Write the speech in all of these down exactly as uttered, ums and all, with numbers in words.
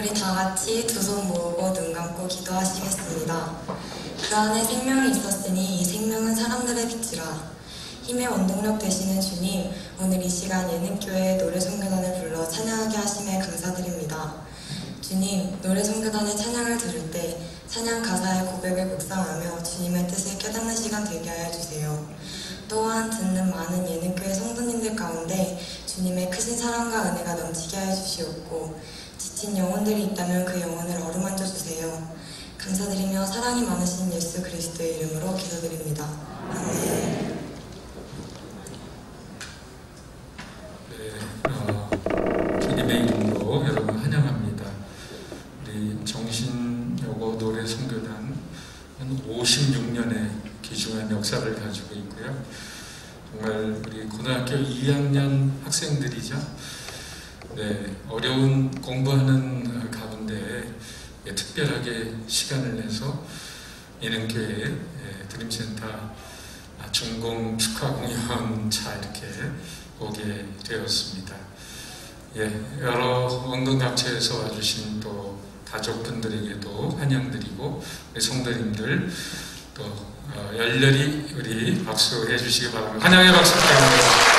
우리 다 같이 두 손 모으고 눈 감고 기도하시겠습니다. 그 안에 생명이 있었으니 이 생명은 사람들의 빛이라. 힘의 원동력 되시는 주님, 오늘 이 시간 예능교회 노래 선교단을 불러 찬양하게 하심에 감사드립니다. 주님, 노래 선교단의 찬양을 들을 때 찬양 가사의 고백을 묵상하며 주님의 뜻을 깨닫는 시간 되게 하여 주세요. 또한 듣는 많은 예능교회 성도님들 가운데 주님의 크신 사랑과 은혜가 넘치게 하여 주시옵고 지친 영혼들이 있다면 그 영혼을 어루만져 주세요. 감사드리며 사랑이 많으신 예수 그리스도의 이름으로 기도드립니다. 아멘. 주님의 이름으로 여러분 환영합니다. 우리 정신여고 노래 선교단 한 오십육 년의 귀중한 역사를 가지고 있고요. 정말 우리 고등학교 이 학년 학생들이죠. 네, 어려운 공부하는 가운데 특별하게 시간을 내서 예능교회 드림센터 준공 축하 공연차 이렇게 오게 되었습니다. 예, 여러 원근각처에서 와주신 또 가족분들에게도 환영드리고 우리 성도님들 또 어, 열렬히 우리 박수해 주시기 바랍니다. 환영의 박수 부탁드립니다.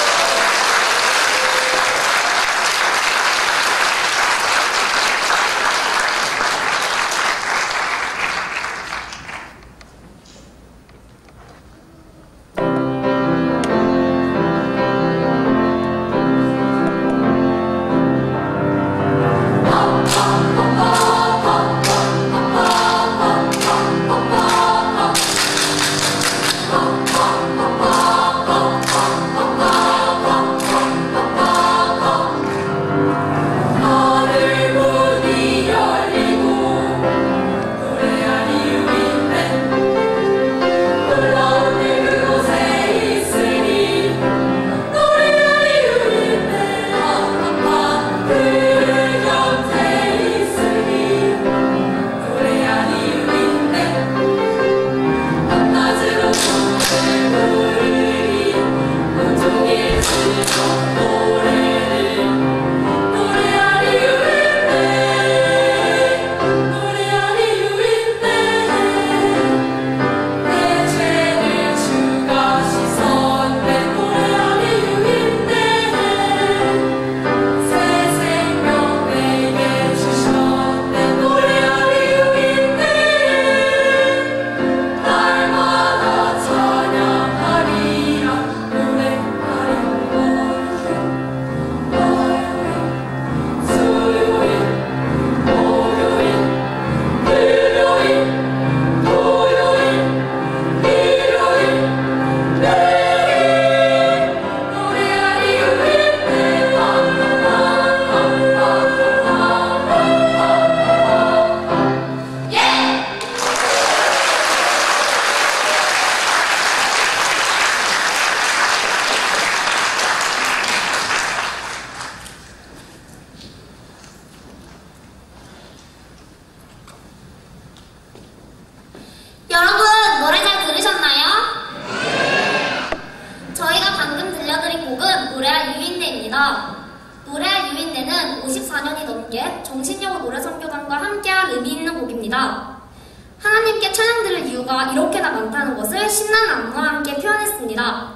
노래할 유인내는 오십사 년이 넘게 정신여고 노래선교단과 함께한 의미 있는 곡입니다. 하나님께 찬양드릴 이유가 이렇게나 많다는 것을 신나는 안무와 함께 표현했습니다.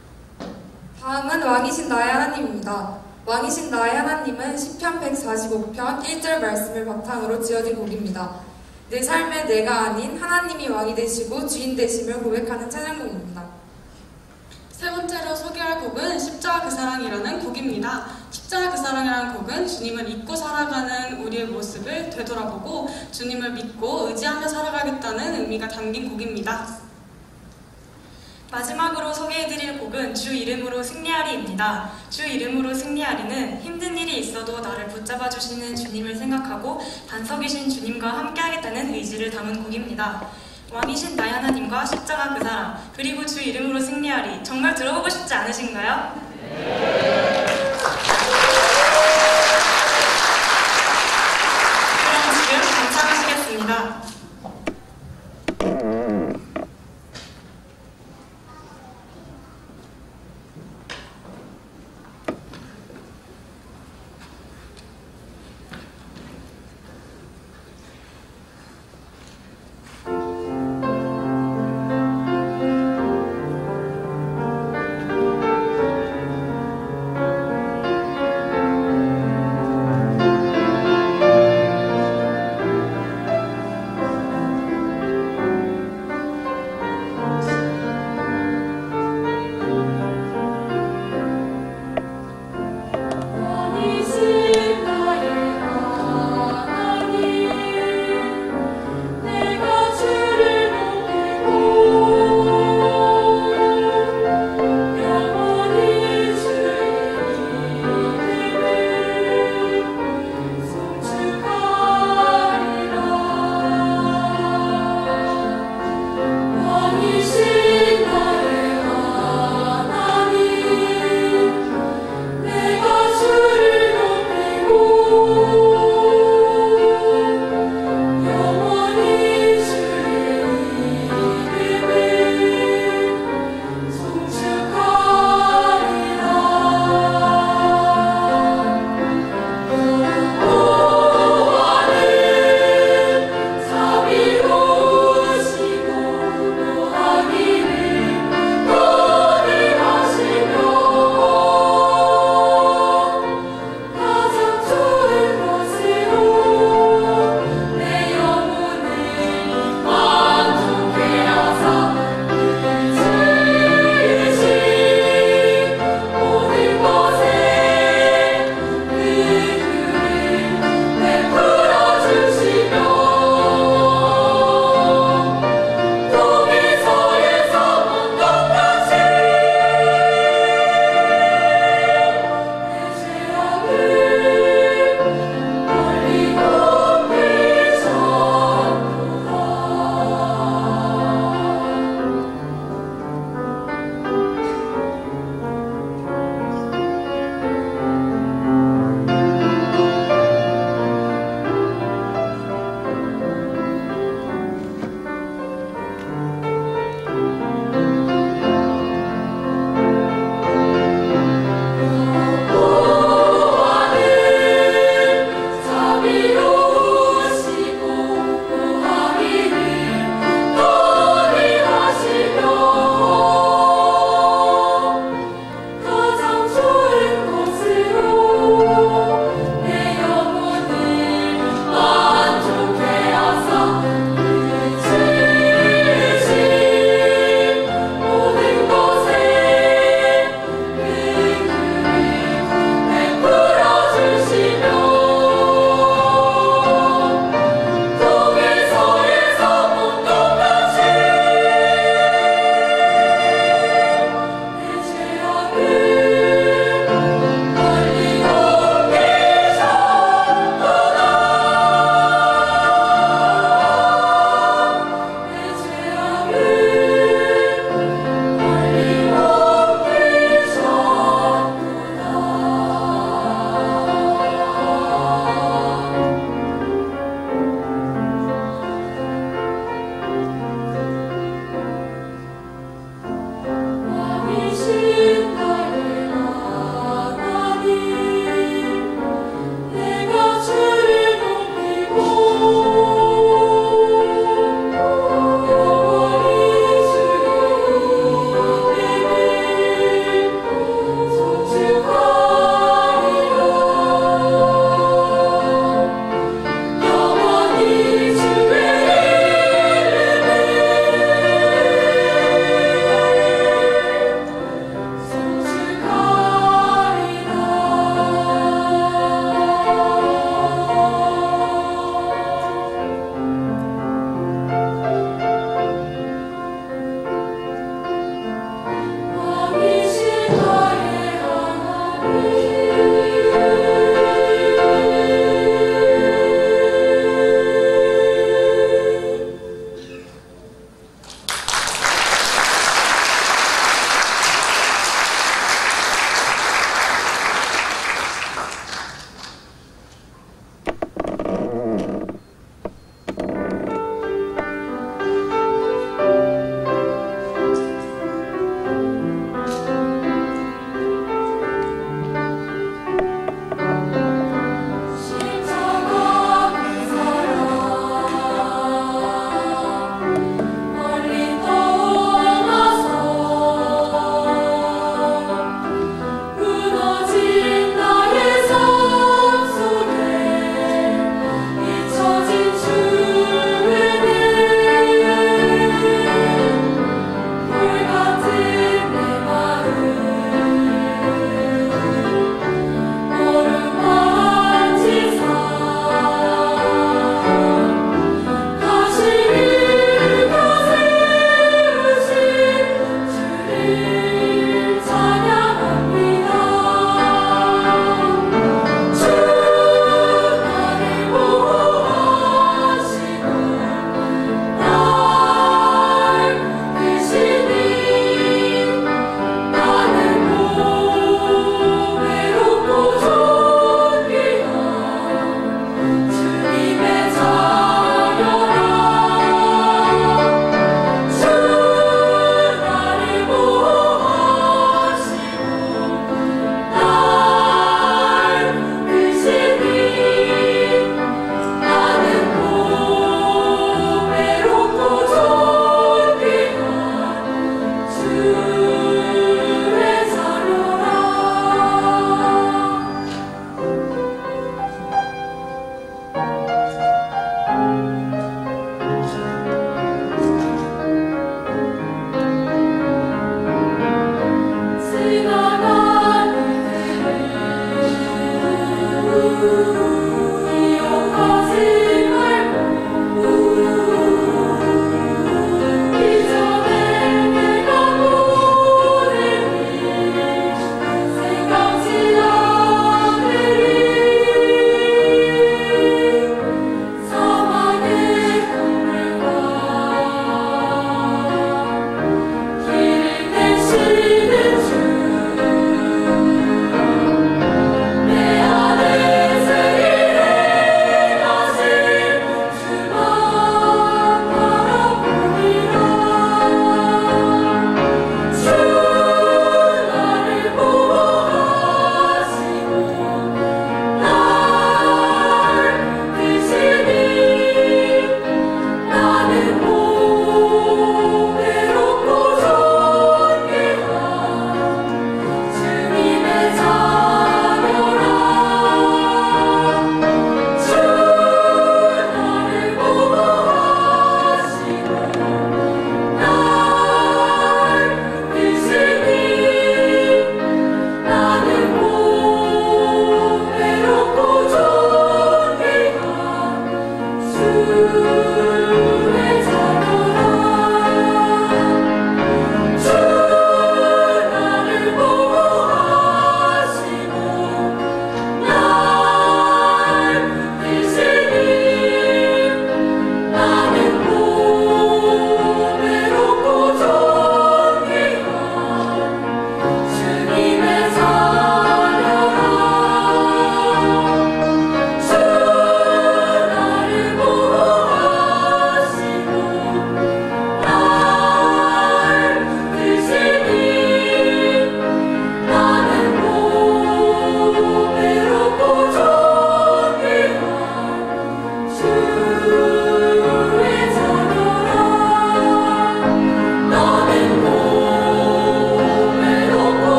다음은 왕이신 나의 하나님입니다. 왕이신 나의 하나님은 시편 백사십오 편 일 절 말씀을 바탕으로 지어진 곡입니다. 내 삶에 내가 아닌 하나님이 왕이 되시고 주인 되심을 고백하는 찬양곡입니다. 세 번째로 소개할 곡은 십자가 그 사랑이라는 곡입니다. 십자가 그 사랑이라는 곡은 주님을 믿고 살아가는 우리의 모습을 되돌아보고 주님을 믿고 의지하며 살아가겠다는 의미가 담긴 곡입니다. 마지막으로 소개해드릴 곡은 주 이름으로 승리하리입니다. 주 이름으로 승리하리는 힘든 일이 있어도 나를 붙잡아 주시는 주님을 생각하고 반석이신 주님과 함께하겠다는 의지를 담은 곡입니다. 왕이신 나의 하나님과 십자가 그 사랑, 그리고 주 이름으로 승리하리. 정말 들어보고 싶지 않으신가요? 네. 그럼 지금 감상하시겠습니다.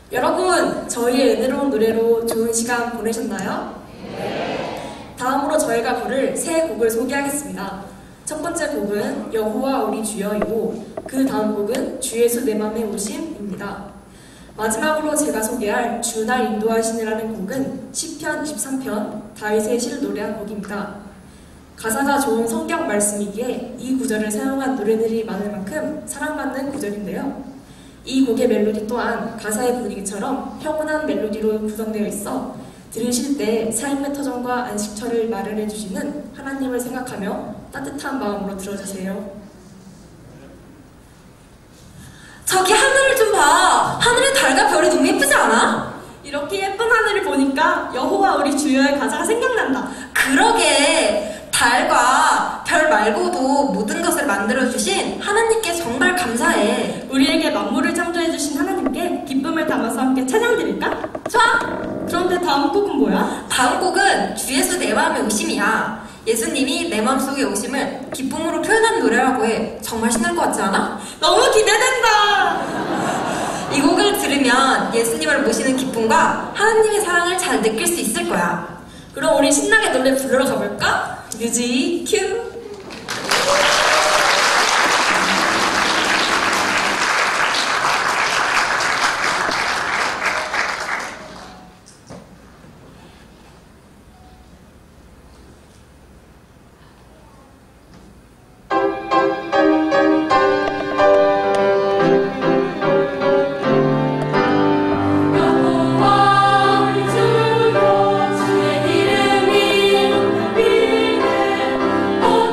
여러분, 저희의 은혜로운 노래로 좋은 시간 보내셨나요? 네. 다음으로 저희가 부를 새 곡을 소개하겠습니다. 첫 번째 곡은 여호와 우리 주여이고 그 다음 곡은 주 예수 내 맘에 오심입니다. 마지막으로 제가 소개할 주 날 인도하시느라는 곡은 시편 이십삼 편 다윗의 시를 노래한 곡입니다. 가사가 좋은 성경 말씀이기에 이 구절을 사용한 노래들이 많을 만큼 사랑받는 구절인데요. 이 곡의 멜로디 또한 가사의 분위기처럼 평온한 멜로디로 구성되어 있어 들으실 때 삶의 터전과 안식처를 마련해 주시는 하나님을 생각하며 따뜻한 마음으로 들어주세요. 저기 하늘을 좀 봐. 하늘에 달과 별이 너무 예쁘지 않아? 이렇게 예쁜 하늘을 보니까 여호와 우리 주여의 가사가 생각난다. 그러게. 달과 별 말고도 모든 것을 만들어주신 하나님께 정말 감사해. 우리에게 만물을 창조해주신 하나님께 기쁨을 담아서 함께 찬양드릴까? 좋아! 그런데 다음 곡은 뭐야? 다음 곡은 주 예수 내 마음에 오심이야. 예수님이 내 마음속에 오심을 기쁨으로 표현한 노래라고 해. 정말 신날 것 같지 않아? 너무 기대된다! 이 곡을 들으면 예수님을 모시는 기쁨과 하나님의 사랑을 잘 느낄 수 있을 거야. 그럼 우리 신나게 노래 부르러 가볼까? 뮤직 큐! 주의 이름이 높이네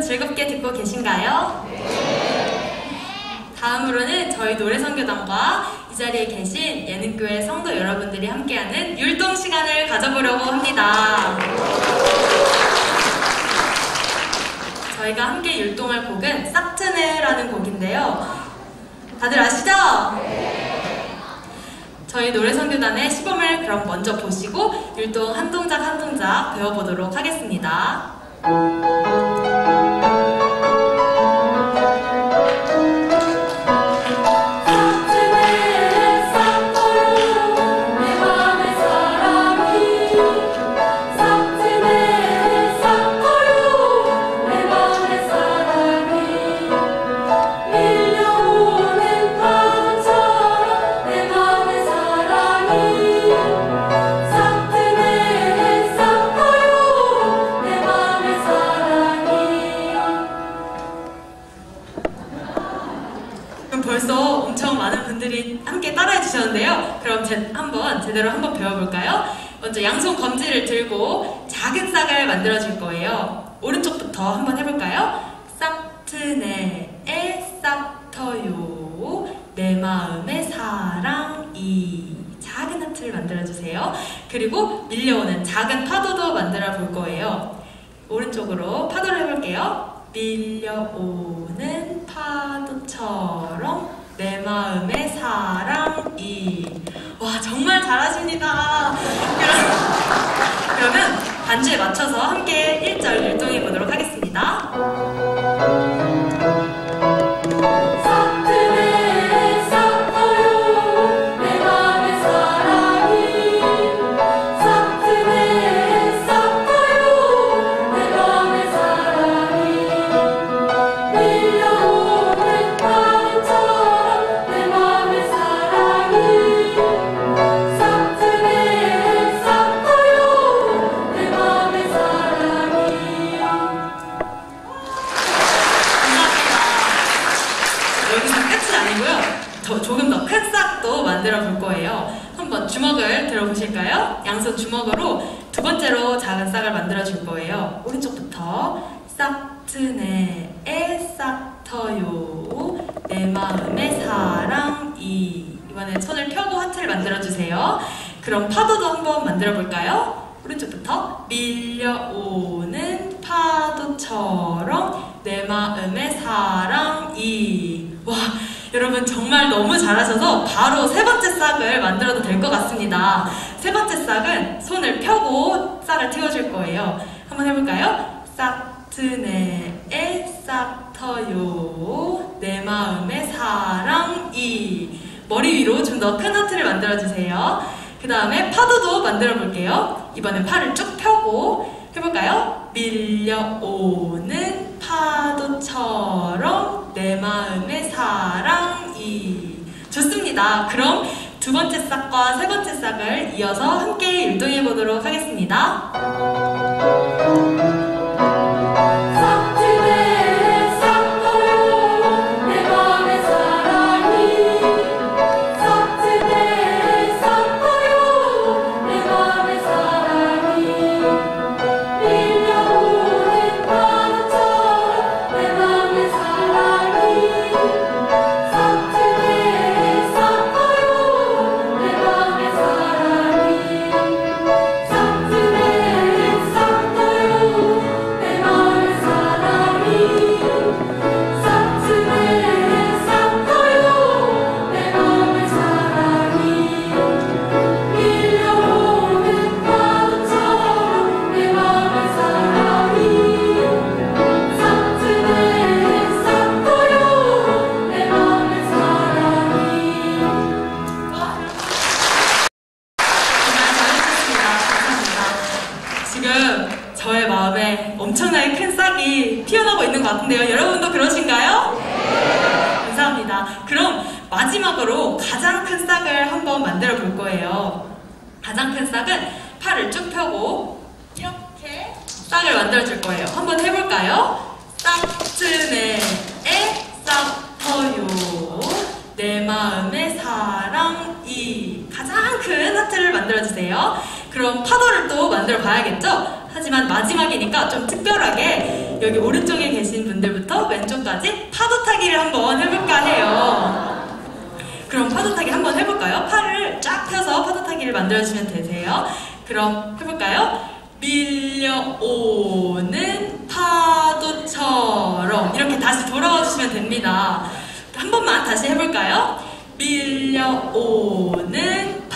즐겁게 듣고 계신가요? 다음으로는 저희 노래선교단과 이 자리에 계신 예능교회 성도 여러분들이 함께하는 율동 시간을 가져보려고 합니다. 저희가 함께 율동할 곡은 싹트네라는 곡인데요. 다들 아시죠? 저희 노래선교단의 시범을 그럼 먼저 보시고 율동 한 동작 한 동작 배워보도록 하겠습니다. 벌써 엄청 많은 분들이 함께 따라해 주셨는데요. 그럼 제, 한번 제대로 한번 배워볼까요? 먼저 양손 검지를 들고 작은 싹을 만들어 줄 거예요. 오른쪽부터 한번 해볼까요? 싹트네에 싹터요 내 마음의 사랑이 작은 하트를 만들어 주세요. 그리고 밀려오는 작은 파도도 만들어 볼 거예요. 오른쪽으로 파도를 해볼게요. 밀려오는 파도처럼 내 마음의 사랑이. 와, 정말 잘하십니다. 그러면 반주에 맞춰서 함께 일 절 율동해 보도록 하겠습니다. 조금 더 큰 싹도 만들어 볼 거예요. 한번 주먹을 들어보실까요? 양손 주먹으로 두 번째로 작은 싹을 만들어 줄 거예요. 오른쪽부터 싹트네에 싹터요 내 마음의 사랑이. 이번엔 손을 펴고 하트를 만들어 주세요. 그럼 파도도 한번 만들어 볼까요? 오른쪽부터 밀려오는 파도처럼 내 마음의 사랑이. 와, 여러분 정말 너무 잘하셔서 바로 세 번째 싹을 만들어도 될 것 같습니다. 세 번째 싹은 손을 펴고 싹을 틔워줄 거예요. 한번 해볼까요? 싹트네에 싹터요 내 마음의 사랑이. 머리 위로 좀 더 큰 하트를 만들어주세요. 그 다음에 파도도 만들어 볼게요. 이번엔 팔을 쭉 펴고 해볼까요? 밀려오는 파도처럼 내 마음의 사랑이. 좋습니다. 그럼 두 번째 싹과 세 번째 싹을 이어서 함께 율동해 보도록 하겠습니다. 저의 마음에 엄청나게 큰 싹이 피어나고 있는 것 같은데요. 여러분도 그러신가요? 네. 감사합니다. 그럼 마지막으로 가장 큰 싹을 한번 만들어 볼 거예요. 가장 큰 싹은 팔을 쭉 펴고 이렇게 싹을 만들어 줄 거예요. 한번 해볼까요? 싹트네에 싹터요 내 마음의 사랑이. 가장 큰 하트를 만들어 주세요. 그럼 파도를 또 만들어 봐야겠죠? 하지만 마지막이니까 좀 특별하게 여기 오른쪽에 계신 분들부터 왼쪽까지 파도 타기를 한번 해볼까 해요. 그럼 파도 타기 한번 해볼까요? 팔을 쫙 펴서 파도 타기를 만들어주시면 되세요. 그럼 해볼까요? 밀려오는 파도처럼 이렇게 다시 돌아와 주시면 됩니다. 한 번만 다시 해볼까요? 밀려오는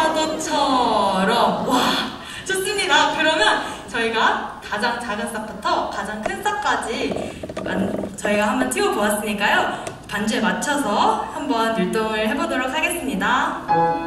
파도처럼. 와, 좋습니다. 그러면 저희가 가장 작은 싹부터 가장 큰 싹까지 저희가 한번 띄워 보았으니까요. 반주에 맞춰서 한번 율동을 해보도록 하겠습니다.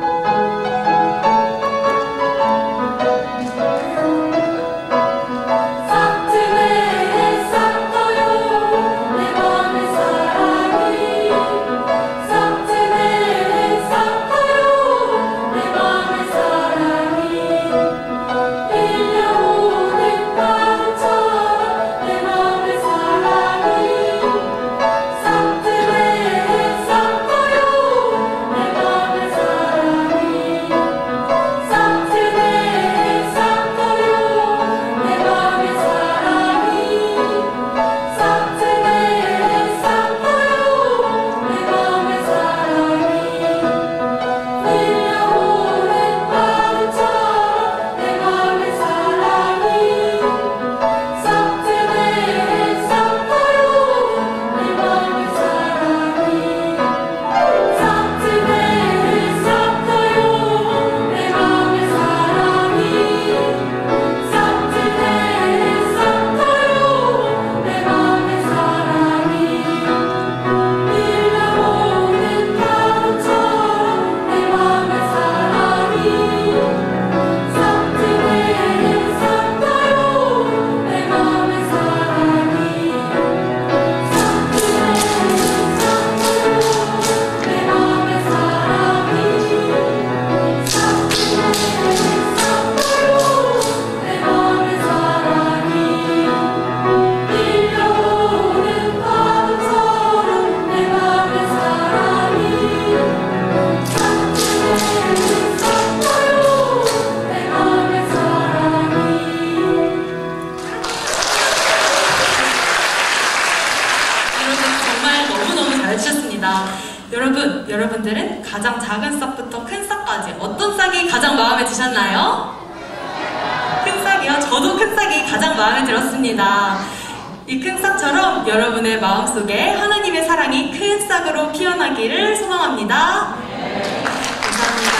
여러분, 여러분들은 가장 작은 싹부터 큰 싹까지 어떤 싹이 가장 마음에 드셨나요? 큰 싹이요? 저도 큰 싹이 가장 마음에 들었습니다. 이 큰 싹처럼 여러분의 마음속에 하나님의 사랑이 큰 싹으로 피어나기를 소망합니다. 감사합니다.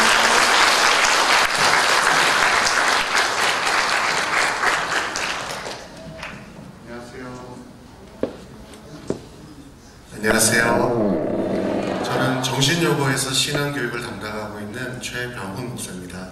안녕하세요. 저는 정신여고에서 신앙교육을 담당하고 있는 최병훈 목사입니다.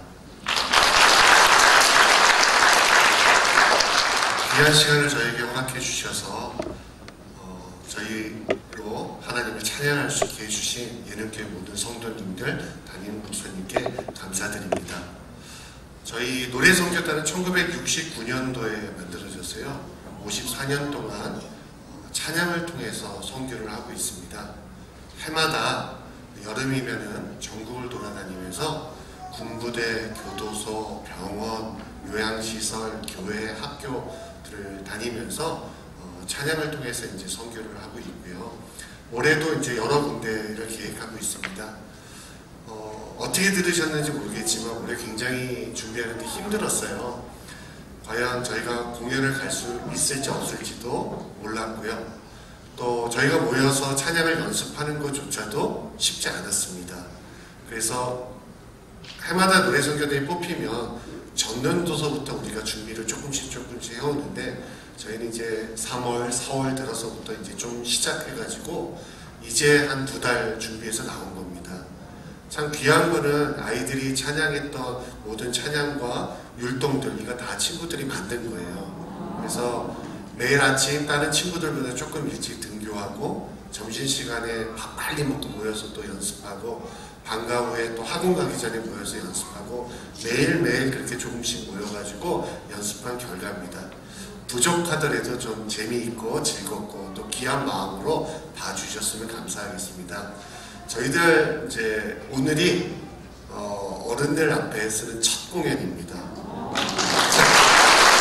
귀한 시간을 저에게 허락해 주셔서 어, 저희로 하나님을 찬양할 수 있게 해주신 예능교회 모든 성도님들, 담임 목사님께 감사드립니다. 저희 노래선교단은 천구백육십구 년도에 만들어졌어요. 오십사 년 동안 찬양을 통해서 선교를 하고 있습니다. 해마다 여름이면은 전국을 돌아다니면서 군부대, 교도소, 병원, 요양시설, 교회, 학교들을 다니면서 어, 찬양을 통해서 이제 선교를 하고 있고요. 올해도 이제 여러 군데를 계획하고 있습니다. 어, 어떻게 들으셨는지 모르겠지만 올해 굉장히 준비하는데 힘들었어요. 과연 저희가 공연을 갈 수 있을지 없을지도 몰랐고요. 또 저희가 모여서 찬양을 연습하는 것조차도 쉽지 않았습니다. 그래서 해마다 노래선교단이 뽑히면 전년도서부터 우리가 준비를 조금씩 조금씩 해오는데 저희는 이제 삼월, 사월 들어서부터 이제 좀 시작해가지고 이제 한 두 달 준비해서 나온 겁니다. 참 귀한 거는 아이들이 찬양했던 모든 찬양과 율동들, 이거 다 친구들이 만든 거예요. 그래서 매일 아침 다른 친구들보다 조금 일찍 등교하고 점심시간에 밥 빨리 먹고 모여서 또 연습하고 방과 후에 또 학원 가기 전에 모여서 연습하고 매일매일 그렇게 조금씩 모여가지고 연습한 결과입니다. 부족하더라도 좀 재미있고 즐겁고 또 귀한 마음으로 봐주셨으면 감사하겠습니다. 저희들 이제 오늘이 어, 어른들 앞에 쓰는 첫 공연입니다. 자,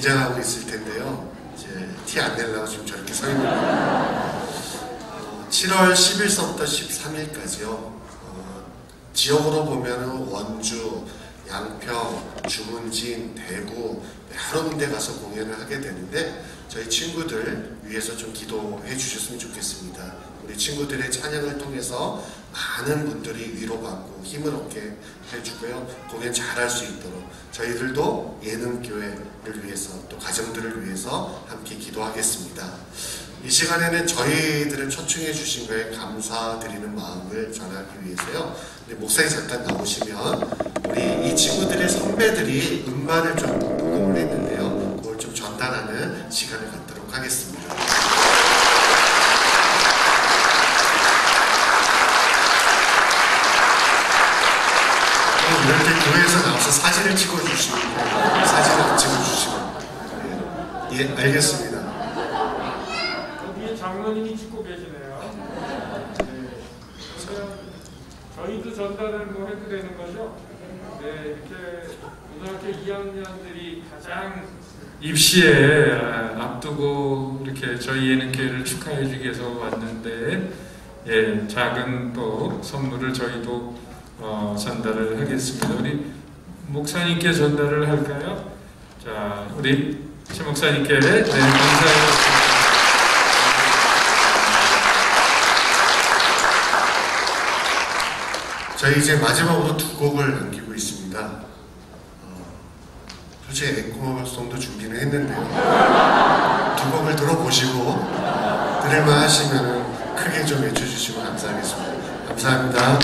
긴장하고 있을 텐데요. 이제 티 안 내려고 지금 저렇게 서 있는 거예요. 어, 칠월 십일서부터 십삼일까지요. 어, 지역으로 보면은 원주, 양평, 주문진, 대구 여러 군데 가서 공연을 하게 되는데 저희 친구들 위해서 좀 기도해 주셨으면 좋겠습니다. 우리 친구들의 찬양을 통해서 많은 분들이 위로받고 힘을 얻게 해주고요. 공연 잘할 수 있도록 저희들도 예능교회를 위해서 또 가정들을 위해서 함께 기도하겠습니다. 이 시간에는 저희들을 초청해 주신 거에 감사드리는 마음을 전하기 위해서요. 목사님 잠깐 나오시면 우리 이 친구들의 선배들이 음반을 좀 녹음을 했는데요. 그걸 좀 전달하는 시간을 갖도록 하겠습니다. 이렇게 교회에서 나와서 사진을 찍어주시고 사진을 안 찍어주시고 예, 예 알겠습니다. 여기 장로님이 찍고 계시네요. 네. 저희도 전달을 뭐 해도 되는 거죠? 네, 이렇게 고등학교 이 학년들이 가장 입시에 앞두고 이렇게 저희 예능교회를 축하해 주기 위해서 왔는데 예, 작은 또 선물을 저희도 어, 전달을 하겠습니다. 우리 목사님께 전달을 할까요? 자, 우리 최 목사님께 네, 감사합니다. 저희 이제 마지막으로 두 곡을 남기고 있습니다. 어, 솔직히 앵콜송도 준비는 했는데요. 두 곡을 들어보시고 들을만 하시면 크게 좀 외쳐주시면 감사하겠습니다. 감사합니다.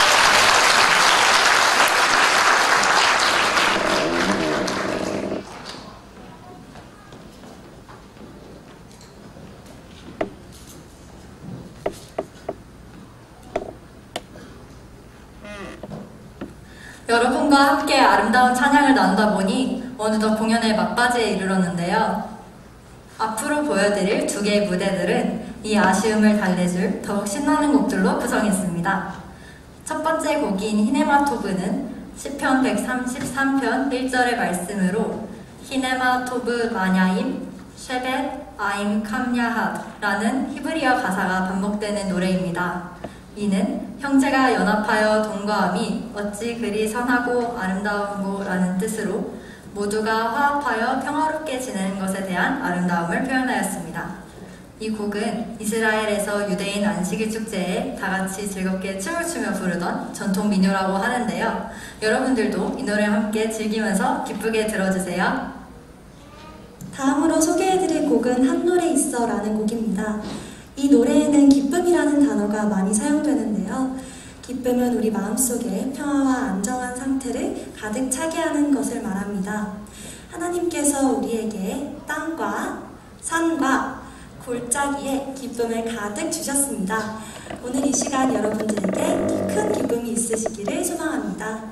여러분과 함께 아름다운 찬양을 나누다 보니 어느덧 공연의 막바지에 이르렀는데요. 앞으로 보여드릴 두 개의 무대들은 이 아쉬움을 달래줄 더욱 신나는 곡들로 구성했습니다. 첫 번째 곡인 히네마토브는 시편 백삼십삼 편 일 절의 말씀으로 히네마토브 마냐임 쉐벳 아임 캄야핫라는 히브리어 가사가 반복되는 노래입니다. 이는 형제가 연합하여 동거함이 어찌 그리 선하고 아름다운고 라는 뜻으로 모두가 화합하여 평화롭게 지내는 것에 대한 아름다움을 표현하였습니다. 이 곡은 이스라엘에서 유대인 안식일 축제에 다같이 즐겁게 춤을 추며 부르던 전통 민요라고 하는데요. 여러분들도 이 노래를 함께 즐기면서 기쁘게 들어주세요. 다음으로 소개해드릴 곡은 한 노래 있어 라는 곡입니다. 이 노래에는 기쁨이라는 단어가 많이 사용되는데요. 기쁨은 우리 마음속에 평화와 안정한 상태를 가득 차게 하는 것을 말합니다. 하나님께서 우리에게 땅과 산과 골짜기에 기쁨을 가득 주셨습니다. 오늘 이 시간 여러분들에게 큰 기쁨이 있으시기를 소망합니다.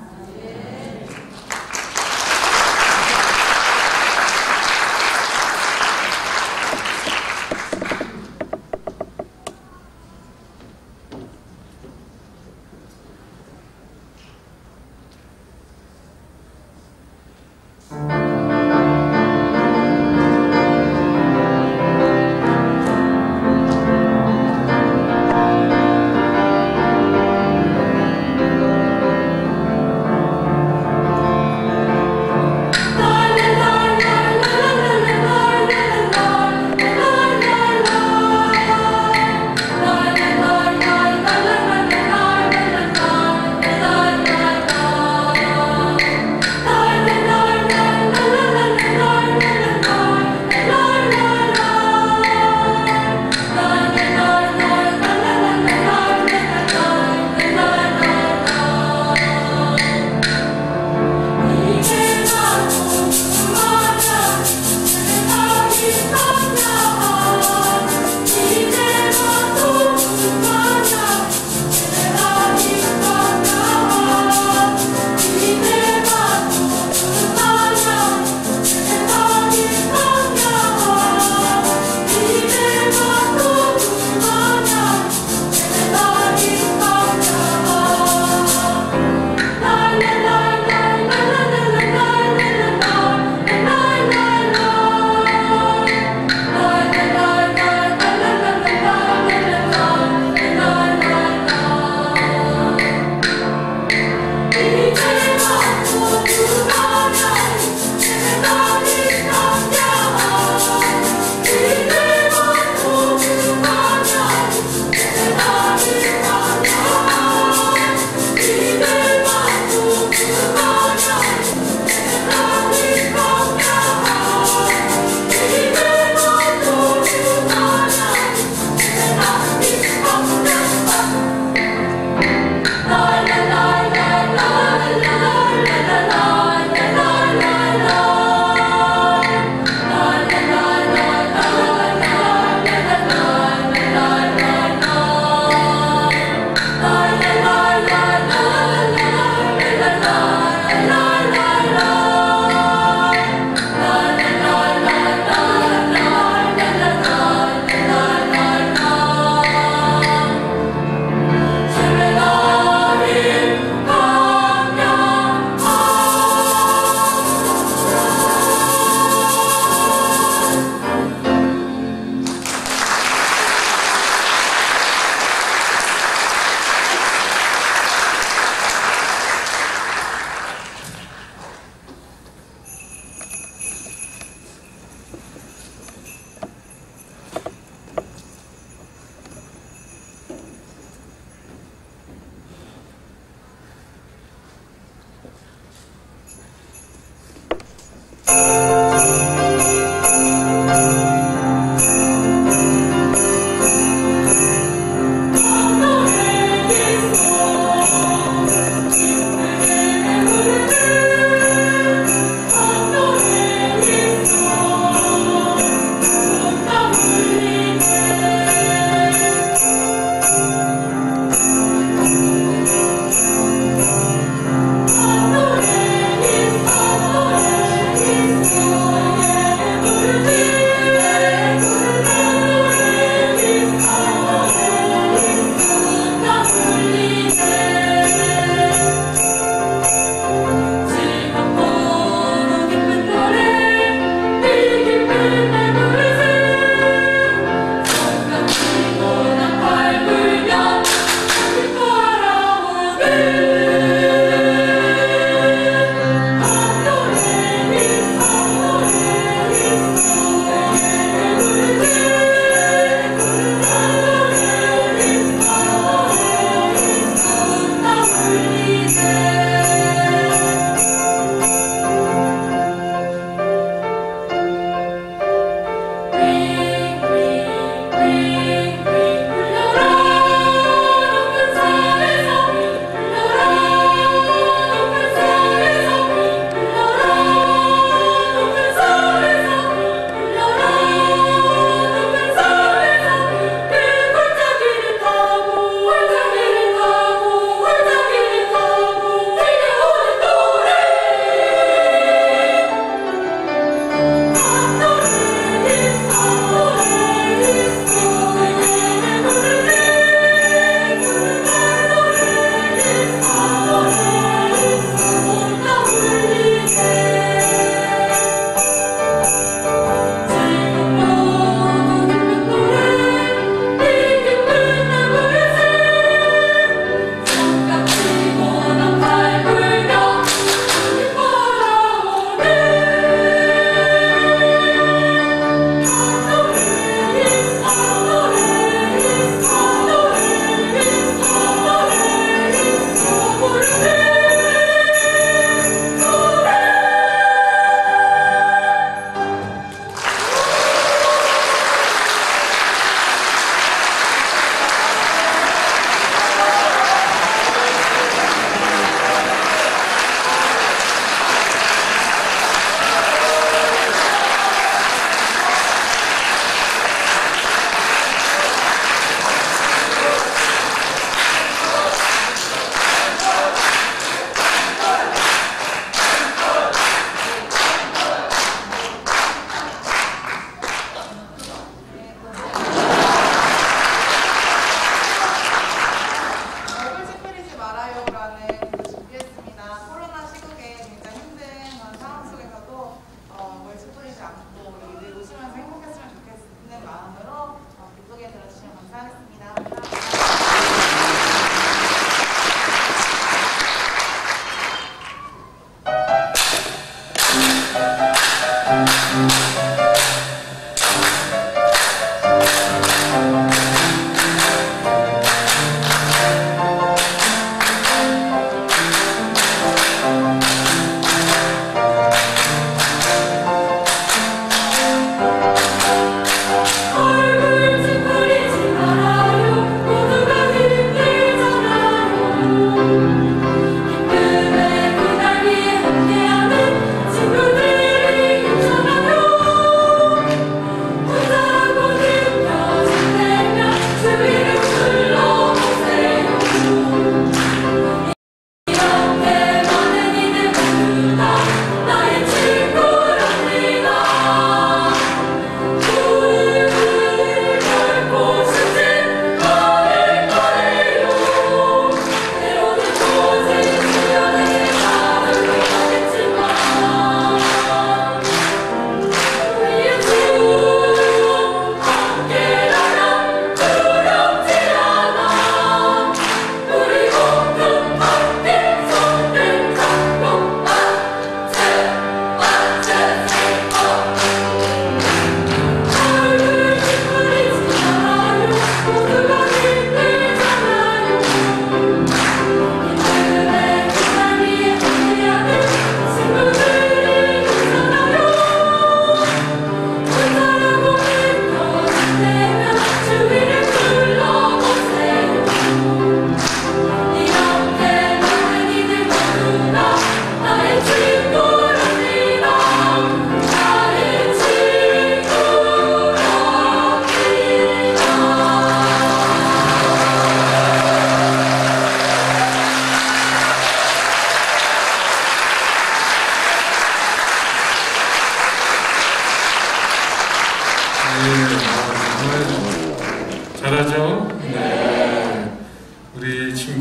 Oh,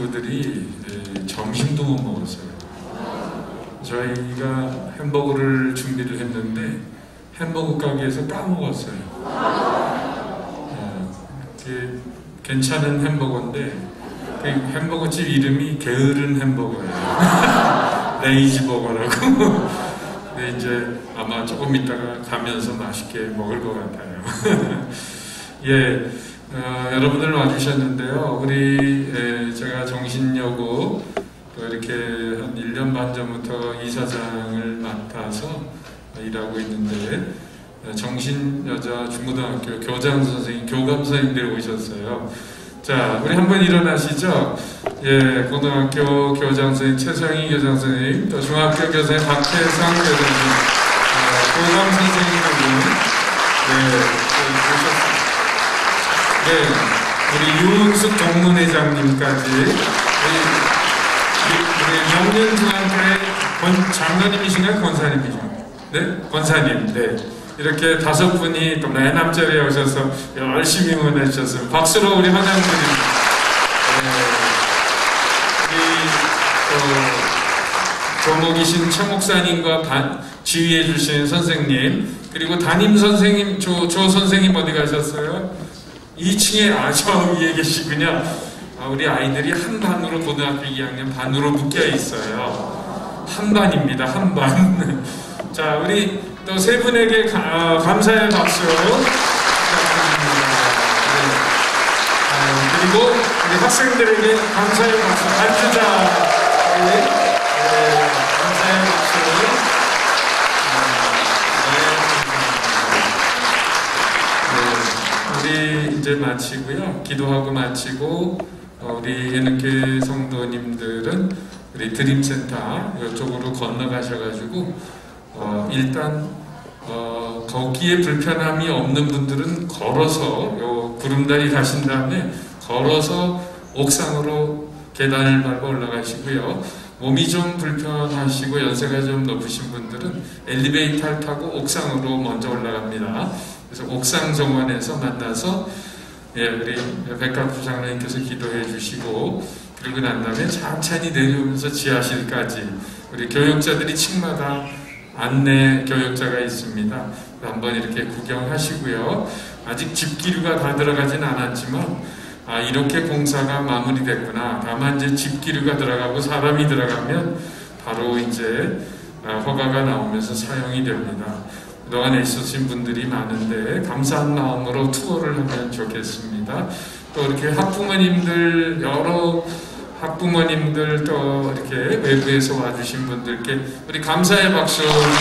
친구들이 예, 점심도 못 먹었어요. 저희가 햄버거를 준비를 했는데 햄버거 가게에서 까먹었어요. 예, 괜찮은 햄버거인데 그 햄버거집 이름이 게으른 햄버거예요. 레이지버거라고. 근데 이제 아마 조금 있다가 가면서 맛있게 먹을 것 같아요. 예, 어, 여러분들 와주셨는데요. 우리 예, 제가 정신여고 이렇게 한 일 년 반 전부터 이사장을 맡아서 일하고 있는데 정신여자 중고등학교 교장 선생님, 교감 선생님들이 오셨어요. 자, 우리 한번 일어나시죠. 예, 고등학교 교장 선생님 최성희 교장 선생님, 또 중학교 교사님 박혜성 교장님, 어, 교감 선생님들 네, 오셨습니다. 네, 우리 유은숙 동문회장님까지 우리, 우리 명륜중앙교회 권 장로님이신가요? 권사님이신가요? 네? 권사님. 네. 이렇게 다섯 분이 또 맨 앞자리에 오셔서 열심히 응원해 주셨어요. 박수로 우리 환영드립니다. 네. 우리 또 조목이신 최 목사님과 반, 지휘해 주신 선생님, 그리고 담임 선생님, 조, 조 선생님 어디 가셨어요? 이 층에 아, 저 위에 계시군요. 아, 우리 아이들이 한 반으로 고등학교 이 학년 반으로 묶여 있어요. 한 반입니다. 한 반. 자, 우리 또 세 분에게 가, 어, 감사의 박수 부탁드립니다. 네. 아, 그리고 우리 학생들에게 감사의 박수. 앉으자. 네. 네. 감사의 박수. 네. 네. 우리 이제 마치고요. 기도하고 마치고 어, 우리 예능교회 성도님들은 우리 드림센터 이쪽으로 건너가셔가지고 어, 일단 어, 거기에 불편함이 없는 분들은 걸어서 요 구름다리 가신 다음에 걸어서 옥상으로 계단을 밟아 올라가시고요. 몸이 좀 불편하시고 연세가 좀 높으신 분들은 엘리베이터를 타고 옥상으로 먼저 올라갑니다. 그래서 옥상 정원에서 만나서 예, 우리 백갑 부장님께서 기도해 주시고 그리고 난 다음에 천천히 내려오면서 지하실까지 우리 교육자들이 층마다 안내 교육자가 있습니다. 한번 이렇게 구경하시고요. 아직 집기류가 다 들어가진 않았지만 아, 이렇게 공사가 마무리됐구나. 다만 이제 집기류가 들어가고 사람이 들어가면 바로 이제 허가가 나오면서 사용이 됩니다. 그동안에 있으신 분들이 많은데 감사한 마음으로 투어를 하면 좋겠습니다. 또 이렇게 학부모님들 여러 학부모님들 또 이렇게 외부에서 와주신 분들께 우리 감사의 박수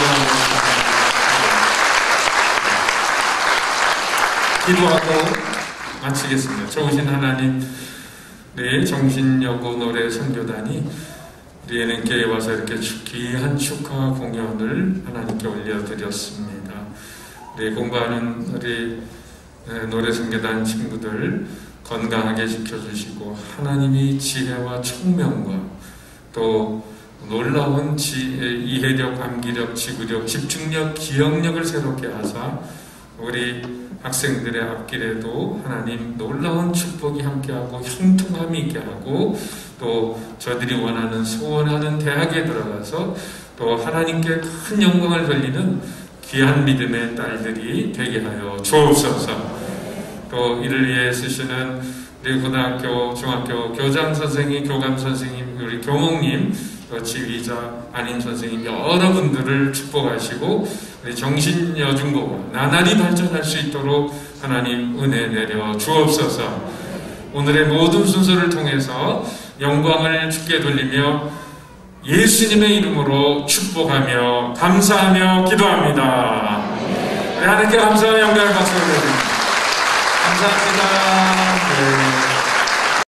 기도하고 마치겠습니다. 좋으신 하나님, 우리 정신여고 노래 선교단이 우리 예능교회에 와서 이렇게 귀한 축하 공연을 하나님께 올려드렸습니다. 우리 공부하는 우리 노래 선교단 친구들 건강하게 지켜주시고 하나님이 지혜와 총명과 또 놀라운 지, 이해력, 암기력, 지구력, 집중력, 기억력을 새롭게 하사 우리 학생들의 앞길에도 하나님 놀라운 축복이 함께하고 형통함이 있게 하고 또 저들이 원하는 소원하는 대학에 들어가서 또 하나님께 큰 영광을 돌리는 귀한 믿음의 딸들이 되게 하여 주옵소서. 또 이를 위해 쓰시는 우리 고등학교, 중학교 교장 선생님, 교감 선생님, 우리 교목님, 또 지휘자, 안임 선생님 여러분들을 축복하시고 우리 정신여중고가 나날이 발전할 수 있도록 하나님 은혜 내려 주옵소서. 오늘의 모든 순서를 통해서 영광을 주께 돌리며 예수님의 이름으로 축복하며 감사하며 기도합니다. 우리 하나님께 감사와 영광을 박수 올려드립니다. 감사합니다. 네.